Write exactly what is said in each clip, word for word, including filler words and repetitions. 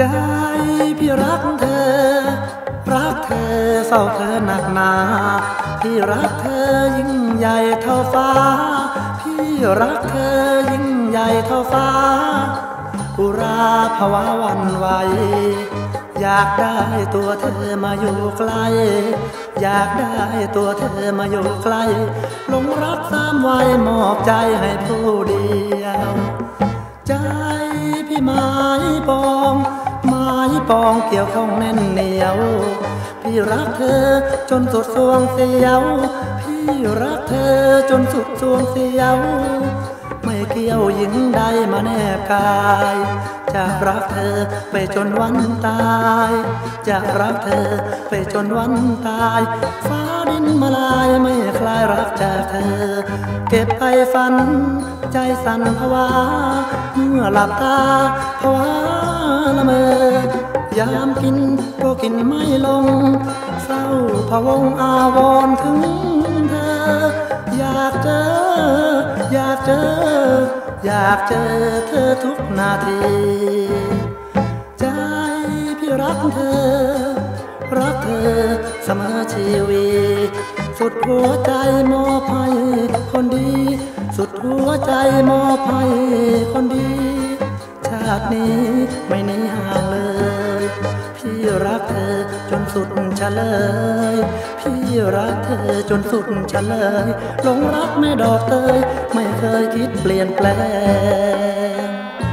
ใจพี่รักเธอรักเธอเฝ้าเธอหนักหนาพี่รักเธอยิ่งใหญ่เท่าฟ้าพี่รักเธอยิ่งใหญ่เท่าฟ้าอุราภาวะวันไหวอยากได้ตัวเธอมาอยู่ใกล้อยากได้ตัวเธอมาอยู่ใกล้หลงรักสามวัยมอบใจให้ผู้เดียวใจพี่ไม้ปองไม้ปองเกี่ยวข้องแน่นเหนียวพี่รักเธอจนสุดสวงเสียวพี่รักเธอจนสุดสวงเสียวไม่เกี่ยวหญิงใดมาแนบกายจะรักเธอไปจนวันตายจะรักเธอไปจนวันตายฟ้าดินมาลายไม่คลายรักจากเธอเก็บไปฝันใจสั่นภาวะเมื่อหลับตาภาวะละเมอยามกินก็กินไม่ลงเศร้าพะวงอาวรณ์ถึงเธออยากเจออยากเจออยากเจอเธอทุกนาทีใจพี่รักเธอรักเธอเสมอชีวิตสุดหัวใจมอบให้คนดีสุดหัวใจมอบให้คนดีชาตินี้ไม่หนีห่างเลยพี่รักเธอจนสุดเฉลยพี่รักเธอจนสุดเฉลยหลงรักแม่ดอกเตยไม่เคยคิดเปลี่ยนแปลง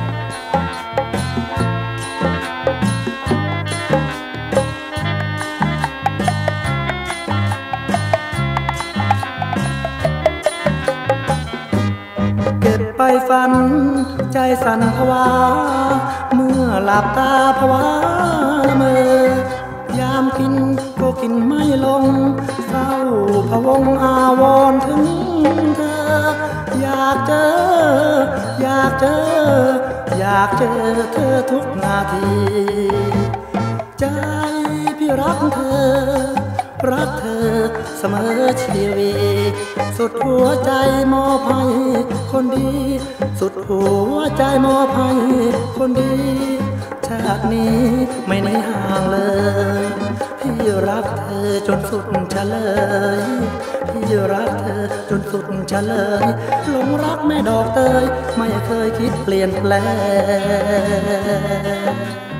เก็บไปฝันใจสั่นภาวะเมื่อหลับตาภาวะละเมอยามกินก็กินไม่ลงเศร้าพะวงอาวรณ์ถึงเธออยากเจออยากเจออยากเจอเธอทุกนาทีใจพี่รักเธอรักเธอเสมอชีวิตสุดหัวใจมอบให้คนดีสุดหัวใจมอบให้คนดีชาตินี้ไม่หนีห่างเลยพี่รักเธอจนสุดเฉลยพี่รักเธอจนสุดเฉลยหลงรักแม่ดอกเตยไม่เคยคิดเปลี่ยนแปลง